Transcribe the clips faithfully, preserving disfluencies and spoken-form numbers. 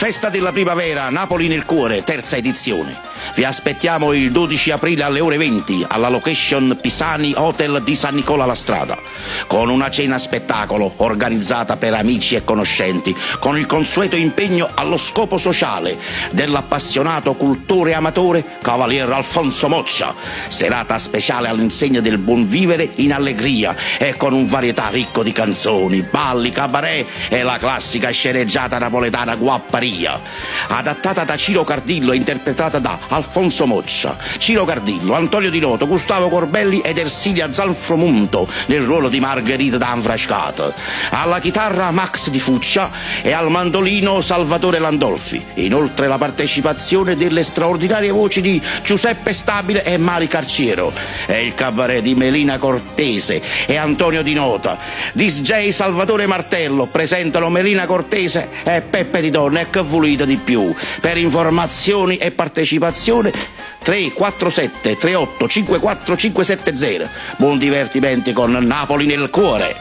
Festa della primavera, Napoli nel cuore, terza edizione. Vi aspettiamo il dodici aprile alle ore venti alla location Pisani Hotel di San Nicola la Strada, con una cena spettacolo organizzata per amici e conoscenti, con il consueto impegno allo scopo sociale dell'appassionato cultore e amatore Cavalier Alfonso Moccia. Serata speciale all'insegna del buon vivere in allegria e con un varietà ricco di canzoni, balli, cabaret e la classica sceneggiata napoletana Guapparia, adattata da Ciro Cardillo e interpretata da Alfonso Moccia, Ciro Cardillo, Antonio Di Noto, Gustavo Corbelli ed Ersilia Zalfromunto nel ruolo di Margherita d'Anfrascata, alla chitarra Max Di Fuccia e al mandolino Salvatore Landolfi. Inoltre la partecipazione delle straordinarie voci di Giuseppe Stabile e Mari Carciero e il cabaret di Melina Cortese e Antonio Di Nota. Disc J Salvatore Martello presentano Melina Cortese e Peppe Di Donna e che volete di più. Per informazioni e partecipazione tre quattro sette tre otto cinque quattro cinque sette zero. Buon divertimento con Napoli nel cuore.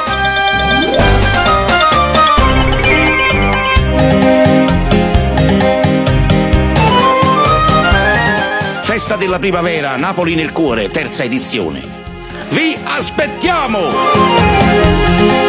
Festa della primavera, Napoli nel cuore, terza edizione. Vi aspettiamo!